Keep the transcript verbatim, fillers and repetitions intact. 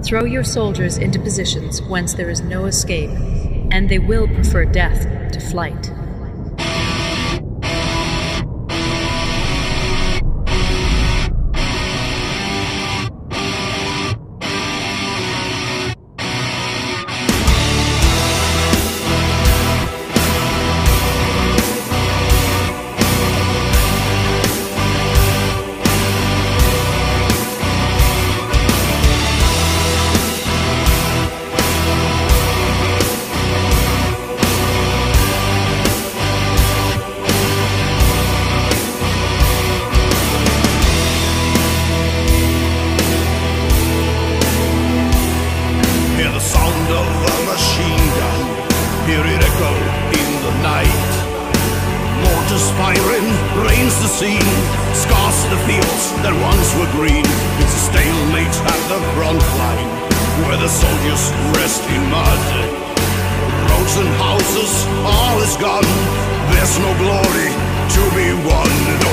Throw your soldiers into positions whence there is no escape, and they will prefer death to flight. Firing rains the scene, scars the fields that once were green. It's a stalemate at the front line, where the soldiers rest in mud. Roads and houses, all is gone. There's no glory to be won. No